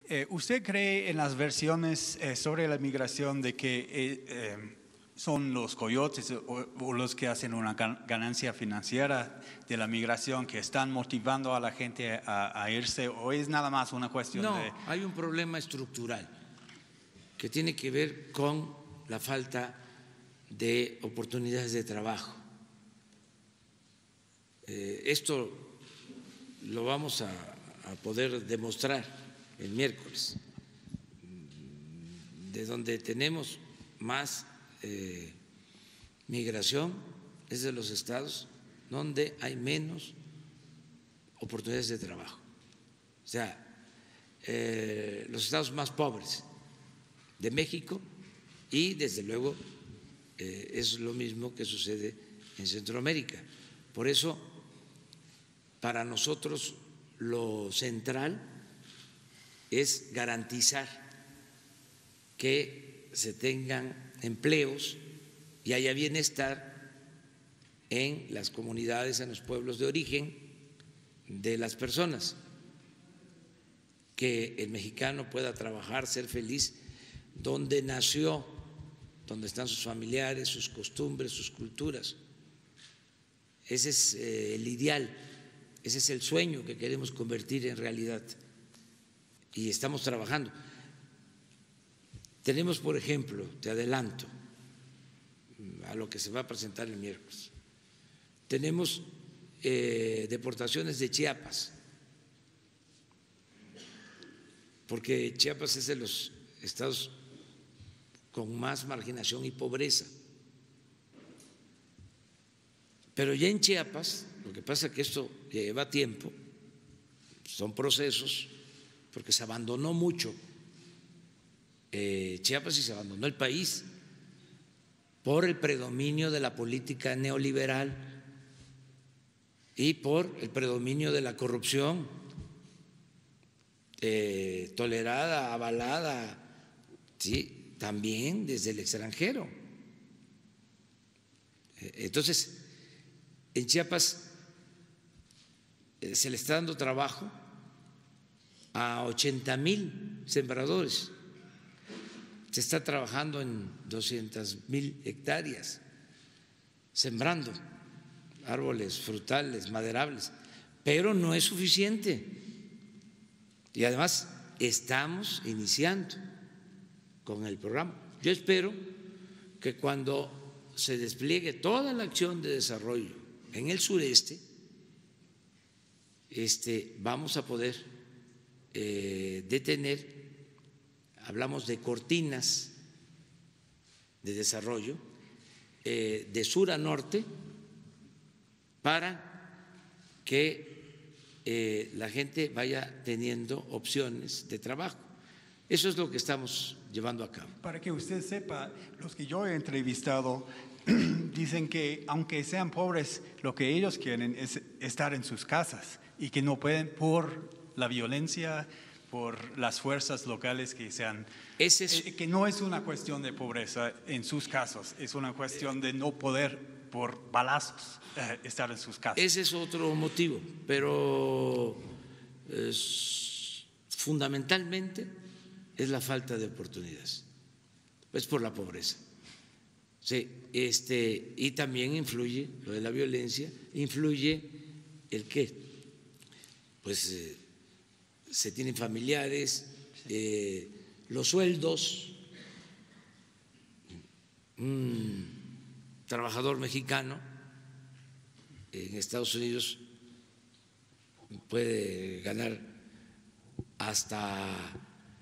¿Usted cree en las versiones sobre la migración de que son los coyotes o los que hacen una ganancia financiera de la migración que están motivando a la gente a irse, o es nada más una cuestión de… No, hay un problema estructural que tiene que ver con la falta de oportunidades de trabajo. Esto lo vamos a poder demostrar el miércoles. De donde tenemos más migración es de los estados donde hay menos oportunidades de trabajo. O sea, los estados más pobres de México, y desde luego es lo mismo que sucede en Centroamérica. Por eso, para nosotros lo central es garantizar que se tengan empleos y haya bienestar en las comunidades, en los pueblos de origen de las personas, que el mexicano pueda trabajar, ser feliz donde nació, donde están sus familiares, sus costumbres, sus culturas. Ese es el ideal, ese es el sueño que queremos convertir en realidad y estamos trabajando. Tenemos, por ejemplo, te adelanto a lo que se va a presentar el miércoles, tenemos deportaciones de Chiapas, porque Chiapas es de los estados con más marginación y pobreza. Pero ya en Chiapas, lo que pasa es que esto lleva tiempo, son procesos, porque se abandonó mucho Chiapas y se abandonó el país por el predominio de la política neoliberal y por el predominio de la corrupción tolerada, avalada, sí, también desde el extranjero. Entonces, en Chiapas se le está dando trabajo a 80,000 sembradores, se está trabajando en 200,000 hectáreas, sembrando árboles frutales, maderables, pero no es suficiente. Y además estamos iniciando con el programa. Yo espero que cuando se despliegue toda la acción de desarrollo en el sureste, vamos a poder detener, hablamos de cortinas de desarrollo de sur a norte, para que la gente vaya teniendo opciones de trabajo. Eso es lo que estamos llevando a cabo. Para que usted sepa, los que yo he entrevistado dicen que aunque sean pobres, lo que ellos quieren es estar en sus casas y que no pueden por la violencia, por las fuerzas locales que sean… que no es una cuestión de pobreza en sus casos, es una cuestión de no poder por balazos estar en sus casas. Ese es otro motivo, pero fundamentalmente es la falta de oportunidades, es por la pobreza. Sí, y también influye lo de la violencia, influye el qué, pues se tienen familiares, los sueldos. Un trabajador mexicano en Estados Unidos puede ganar hasta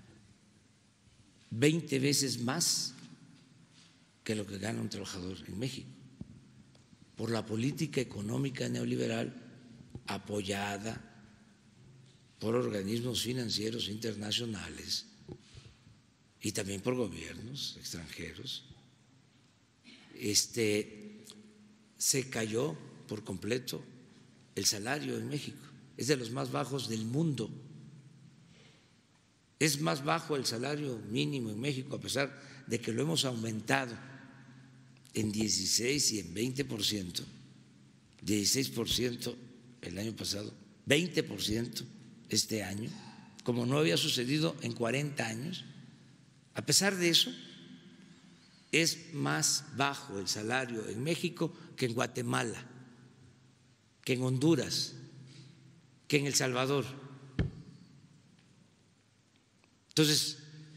20 veces más que lo que gana un trabajador en México, por la política económica neoliberal apoyada por organismos financieros internacionales y también por gobiernos extranjeros. Se cayó por completo el salario en México, es de los más bajos del mundo. Es más bajo el salario mínimo en México, a pesar de que lo hemos aumentado en 16 y en 20%, 16% el año pasado, 20% este año, como no había sucedido en 40 años. A pesar de eso, es más bajo el salario en México que en Guatemala, que en Honduras, que en El Salvador. Entonces,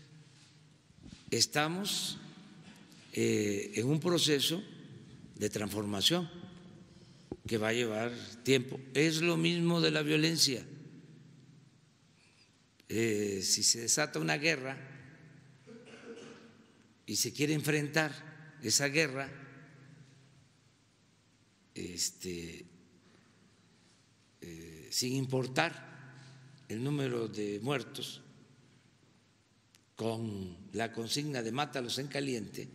estamos en un proceso de transformación que va a llevar tiempo. Es lo mismo de la violencia. Si se desata una guerra y se quiere enfrentar esa guerra, sin importar el número de muertos, con la consigna de mátalos en caliente,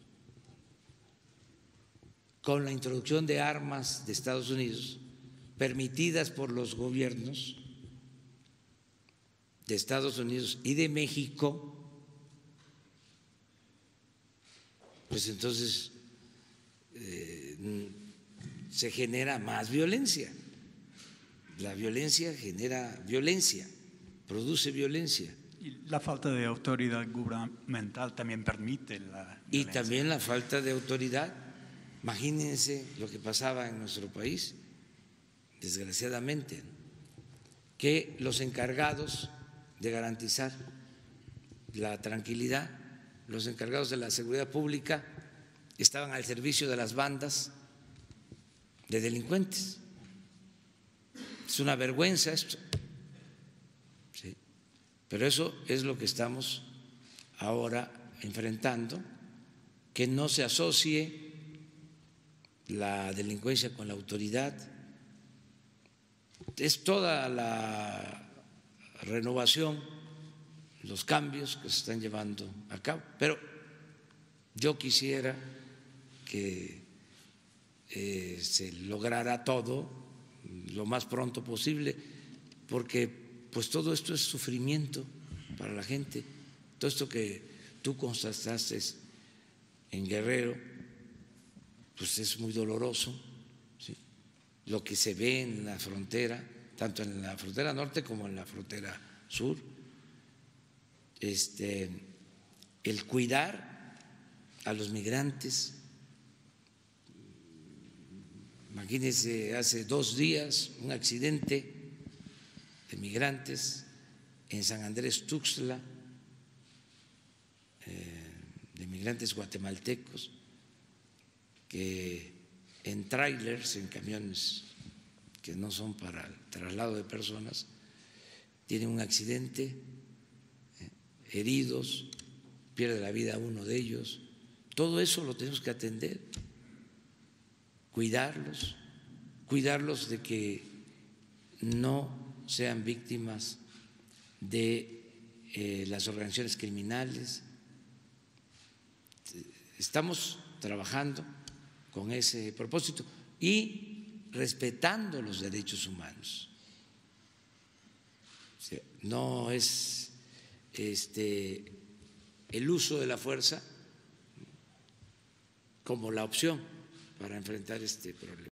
con la introducción de armas de Estados Unidos permitidas por los gobiernos de Estados Unidos y de México, pues entonces se genera más violencia. La violencia genera violencia, produce violencia. Y la falta de autoridad gubernamental también permite la violencia. Y también la falta de autoridad. Imagínense lo que pasaba en nuestro país, desgraciadamente, que los encargados de garantizar la tranquilidad, los encargados de la seguridad pública, estaban al servicio de las bandas de delincuentes. Es una vergüenza esto. ¿Sí? Pero eso es lo que estamos ahora enfrentando, que no se asocie la delincuencia con la autoridad. Es toda la renovación, los cambios que se están llevando a cabo. Pero yo quisiera que se lograra todo lo más pronto posible, porque pues todo esto es sufrimiento para la gente. Todo esto que tú constataste en Guerrero, pues es muy doloroso, ¿sí? Lo que se ve en la frontera, tanto en la frontera norte como en la frontera sur, el cuidar a los migrantes. Imagínense, hace 2 días un accidente de migrantes en San Andrés Tuxtla, de migrantes guatemaltecos, que en tráilers, en camiones que no son para el traslado de personas, tienen un accidente, heridos, pierde la vida uno de ellos. Todo eso lo tenemos que atender, cuidarlos de que no sean víctimas de las organizaciones criminales. Estamos trabajando con ese propósito y respetando los derechos humanos. O sea, no es el uso de la fuerza como la opción para enfrentar este problema.